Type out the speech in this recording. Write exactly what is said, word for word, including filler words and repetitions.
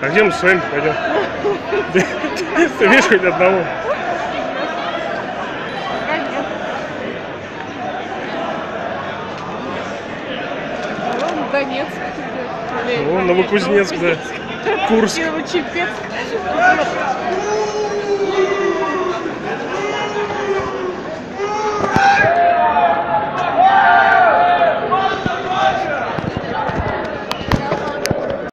А где мы с вами пойдем? Ты видишь хоть одного? Донецк. Вон Новокузнецк, да. Курск. Новочепецк.